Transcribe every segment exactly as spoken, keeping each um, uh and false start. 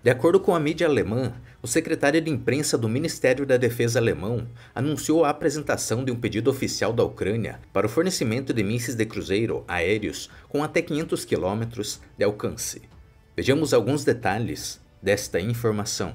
De acordo com a mídia alemã, o secretário de imprensa do Ministério da Defesa alemão anunciou a apresentação de um pedido oficial da Ucrânia para o fornecimento de mísseis de cruzeiro aéreos com até quinhentos quilômetros de alcance. Vejamos alguns detalhes desta informação.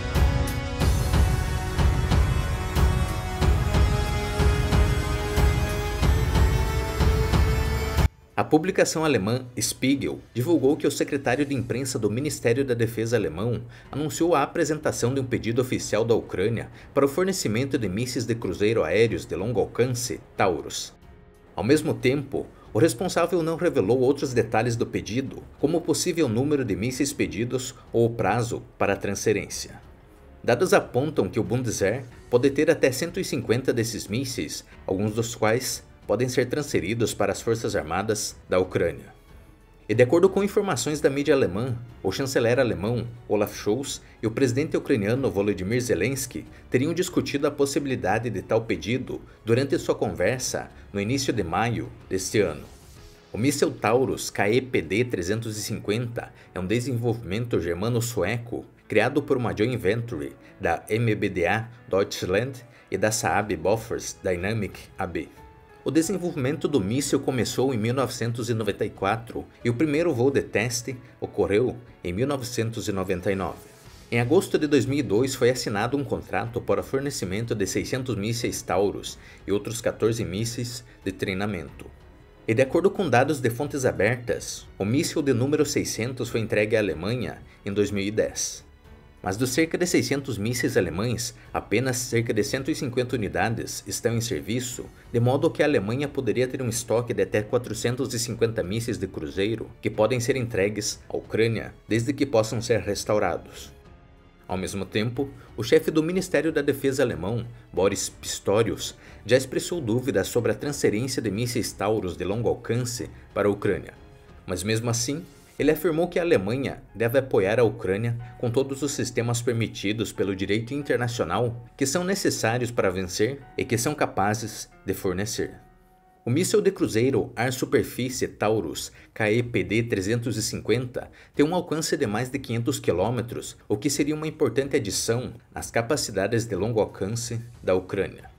A publicação alemã Spiegel divulgou que o secretário de imprensa do Ministério da Defesa alemão anunciou a apresentação de um pedido oficial da Ucrânia para o fornecimento de mísseis de cruzeiro aéreos de longo alcance, Taurus. Ao mesmo tempo, o responsável não revelou outros detalhes do pedido, como o possível número de mísseis pedidos ou o prazo para a transferência. Dados apontam que o Bundeswehr pode ter até cento e cinquenta desses mísseis, alguns dos quais podem ser transferidos para as Forças Armadas da Ucrânia. E de acordo com informações da mídia alemã, o chanceler alemão Olaf Scholz e o presidente ucraniano Volodymyr Zelensky teriam discutido a possibilidade de tal pedido durante sua conversa no início de maio deste ano. O míssil Taurus K E P D trezentos e cinquenta é um desenvolvimento germano-sueco criado por uma joint venture da M B D A Deutschland e da Saab Bofors Dynamic A B. O desenvolvimento do míssil começou em mil novecentos e noventa e quatro e o primeiro voo de teste ocorreu em mil novecentos e noventa e nove. Em agosto de dois mil e dois foi assinado um contrato para fornecimento de seiscentos mísseis Taurus e outros quatorze mísseis de treinamento. E de acordo com dados de fontes abertas, o míssil de número seiscentos foi entregue à Alemanha em dois mil e dez. Mas dos cerca de seiscentos mísseis alemães, apenas cerca de cento e cinquenta unidades estão em serviço, de modo que a Alemanha poderia ter um estoque de até quatrocentos e cinquenta mísseis de cruzeiro que podem ser entregues à Ucrânia desde que possam ser restaurados. Ao mesmo tempo, o chefe do Ministério da Defesa alemão, Boris Pistorius, já expressou dúvidas sobre a transferência de mísseis Taurus de longo alcance para a Ucrânia, mas mesmo assim, ele afirmou que a Alemanha deve apoiar a Ucrânia com todos os sistemas permitidos pelo direito internacional que são necessários para vencer e que são capazes de fornecer. O míssil de cruzeiro ar-superfície Taurus K E P D trezentos e cinquenta tem um alcance de mais de quinhentos quilômetros, o que seria uma importante adição às capacidades de longo alcance da Ucrânia.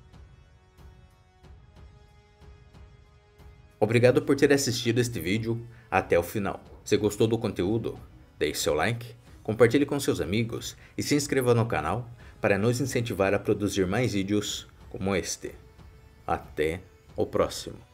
Obrigado por ter assistido este vídeo até o final. Se gostou do conteúdo, deixe seu like, compartilhe com seus amigos e se inscreva no canal para nos incentivar a produzir mais vídeos como este. Até o próximo.